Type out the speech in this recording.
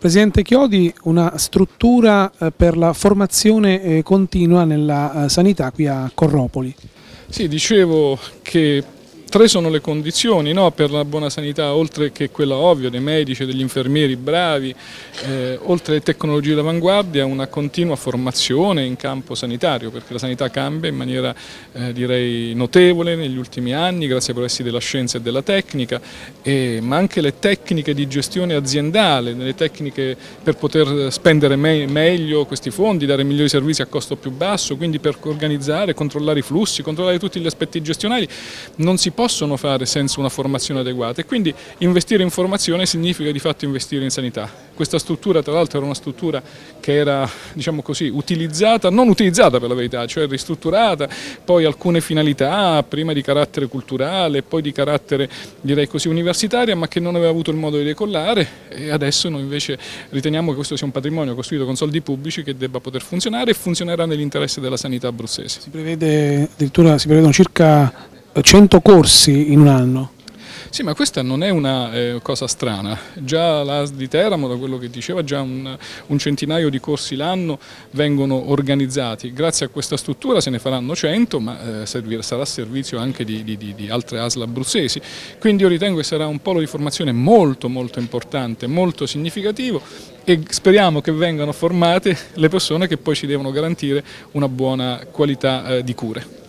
Presidente Chiodi, una struttura per la formazione continua nella sanità qui a Corropoli. Sì, dicevo che tre sono le condizioni, no, per la buona sanità, oltre che quella ovvia dei medici, degli infermieri bravi, oltre alle tecnologie d'avanguardia, una continua formazione in campo sanitario, perché la sanità cambia in maniera direi notevole negli ultimi anni, grazie ai progressi della scienza e della tecnica, ma anche le tecniche di gestione aziendale, le tecniche per poter spendere meglio questi fondi, dare migliori servizi a costo più basso, quindi per organizzare, controllare i flussi, controllare tutti gli aspetti gestionali, non si possono fare senza una formazione adeguata e quindi investire in formazione significa di fatto investire in sanità. Questa struttura tra l'altro era una struttura che era, diciamo così, utilizzata, non utilizzata per la verità, cioè ristrutturata, poi alcune finalità, prima di carattere culturale, poi di carattere direi così universitaria, ma che non aveva avuto il modo di decollare e adesso noi invece riteniamo che questo sia un patrimonio costruito con soldi pubblici che debba poter funzionare e funzionerà nell'interesse della sanità abruzzese. Si prevedono circa 100 corsi in un anno. Sì, ma questa non è una cosa strana, già l'ASL di Teramo, da quello che diceva, già un centinaio di corsi l'anno vengono organizzati, grazie a questa struttura se ne faranno 100, ma sarà a servizio anche di altre ASL abruzzesi, quindi io ritengo che sarà un polo di formazione molto importante, molto significativo e speriamo che vengano formate le persone che poi ci devono garantire una buona qualità di cure.